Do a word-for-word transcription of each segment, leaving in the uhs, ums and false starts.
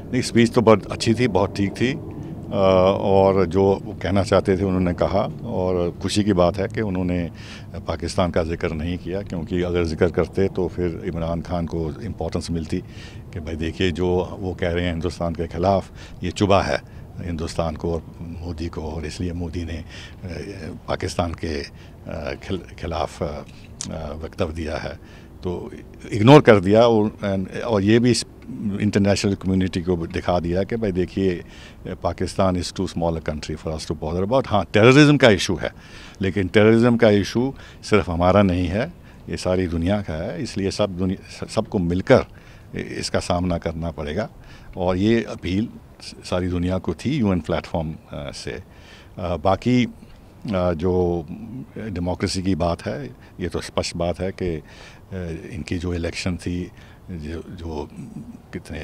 नहीं, स्पीच तो बहुत अच्छी थी, बहुत ठीक थी, और जो वो कहना चाहते थे उन्होंने कहा। और खुशी की बात है कि उन्होंने पाकिस्तान का जिक्र नहीं किया, क्योंकि अगर जिक्र करते तो फिर इमरान खान को इम्पोर्टेंस मिलती कि भाई देखिए जो वो कह रहे हैं हिंदुस्तान के ख़िलाफ़, ये चुभा है हिंदुस्तान को और मोदी को, और इसलिए मोदी ने पाकिस्तान के खिलाफ़ वक्तव्य दिया है। तो इग्नोर कर दिया, और, और ये भी इंटरनेशनल कम्युनिटी को दिखा दिया कि भाई देखिए Pakistan is too small a country for us to bother about. हाँ, टेररिज्म का इशू है, लेकिन टेररिज्म का इशू सिर्फ हमारा नहीं है, ये सारी दुनिया का है। इसलिए सब दुनिया सबको मिलकर इसका सामना करना पड़ेगा, और ये अपील सारी दुनिया को थी यूएन प्लेटफॉर्म से। आ, बाकी आ, जो डेमोक्रेसी की बात है, ये तो स्पष्ट बात है कि इनकी जो इलेक्शन थी, जो जो कितने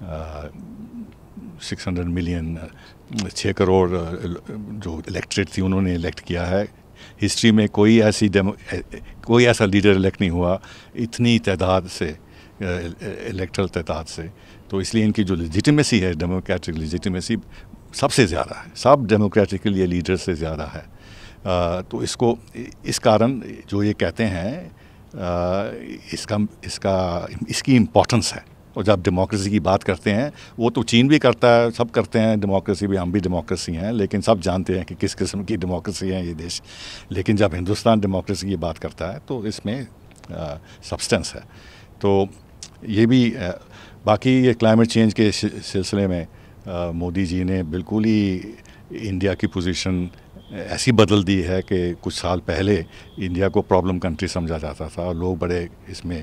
सिक्स हंड्रेड मिलियन छः करोड़ जो इलेक्ट्रेट थी उन्होंने इलेक्ट किया है। हिस्ट्री में कोई ऐसी डेमो कोई ऐसा लीडर इलेक्ट नहीं हुआ इतनी तादाद से, इलेक्ट्रल तादाद से। तो इसलिए इनकी जो लेजिटिमेसी है, डेमोक्रेटिक लेजिटिमेसी सबसे ज़्यादा है, सब डेमोक्रेटिक लिए लीडर से ज़्यादा है। आ, तो इसको इस कारण जो ये कहते हैं आ, इसका इसका इसकी इम्पोर्टेंस है। और जब डेमोक्रेसी की बात करते हैं, वो तो चीन भी करता है, सब करते हैं डेमोक्रेसी भी, हम भी डेमोक्रेसी हैं, लेकिन सब जानते हैं कि किस किस्म की डेमोक्रेसी है ये देश। लेकिन जब हिंदुस्तान डेमोक्रेसी की बात करता है तो इसमें सब्सटेंस है। तो ये भी आ, बाकी ये क्लाइमेट चेंज के सिलसिले में आ, मोदी जी ने बिल्कुल ही इंडिया की पोजीशन ऐसी बदल दी है कि कुछ साल पहले इंडिया को प्रॉब्लम कंट्री समझा जाता था, और लोग बड़े इसमें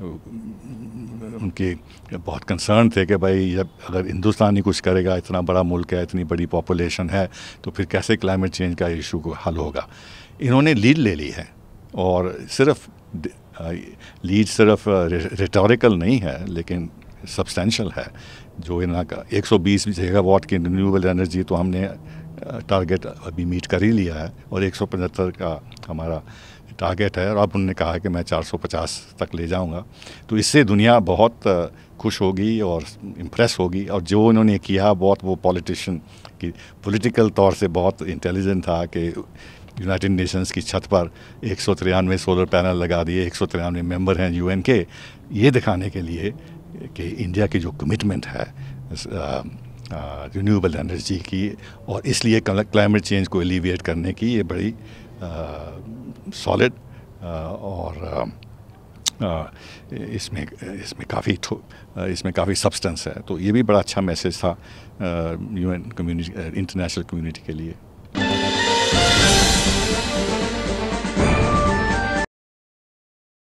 उनके बहुत कंसर्न थे कि भाई जब अगर हिंदुस्तान ही कुछ करेगा, इतना बड़ा मुल्क है, इतनी बड़ी पॉपुलेशन है, तो फिर कैसे क्लाइमेट चेंज का इशू को हल होगा। इन्होंने लीड ले ली है, और सिर्फ लीड सिर्फ रिटोरिकल नहीं है, लेकिन सब्सटेंशियल है। जो इनका एक सौ बीस गीगावाट की रिन्यूएबल एनर्जी तो हमने टारगेट अभी मीट कर ही लिया है, और एक सौ पचहत्तर का हमारा टारगेट है, और अब उन्होंने कहा है कि मैं चार सौ पचास तक ले जाऊंगा। तो इससे दुनिया बहुत खुश होगी और इम्प्रेस होगी। और जो इन्होंने किया बहुत, वो पॉलिटिशियन की पॉलिटिकल तौर से बहुत इंटेलिजेंट था कि यूनाइटेड नेशंस की छत पर एक सौ तिरानवे सोलर पैनल लगा दिए, एक सौ तिरानवे मेम्बर हैं यूएन के, ये दिखाने के लिए कि इंडिया की जो कमिटमेंट है रिन्यूएबल एनर्जी की, और इसलिए क्लाइमेट चेंज को एलिविएट करने की, ये बड़ी सॉलिड और आ, इसमें इसमें काफ़ी इसमें काफ़ी सब्सटेंस है। तो ये भी बड़ा अच्छा मैसेज था यूएन कम्युनिटी, इंटरनेशनल कम्युनिटी के लिए।